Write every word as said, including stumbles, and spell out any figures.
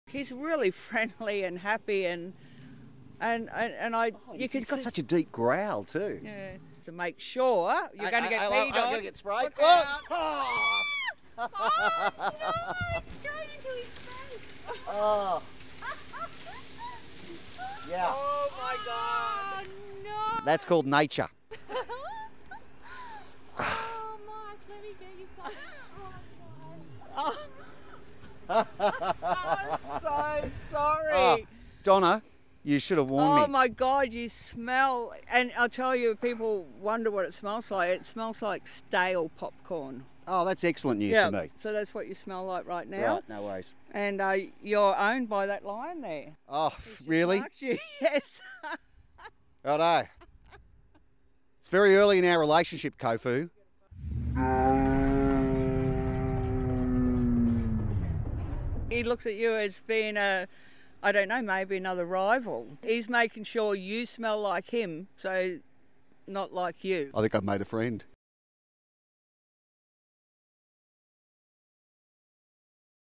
He's really friendly and happy, and and and, and I. Oh, you can he's got see, such a deep growl too. yeah, to make sure you're going to get peed I'm on. going to get sprayed. Look Oh! out. Oh! Oh, no, straight into his face. Oh. Yeah. Oh my God. Oh, no. That's called nature. Oh, Mike, let me get you some. Oh, Oh. I'm so sorry. Oh, Donna, you should have warned Oh me. my God, you smell, and I'll tell you, people wonder what it smells like. It smells like stale popcorn. Oh, that's excellent news Yeah, for me. so that's what you smell like right now. Right, no worries. And uh, you're owned by that lion there. Oh, He's just really? marked you. Yes. Righto. It's very early in our relationship, Kofu. He looks at you as being a, I don't know, maybe another rival. He's making sure you smell like him, so not like you. I think I've made a friend.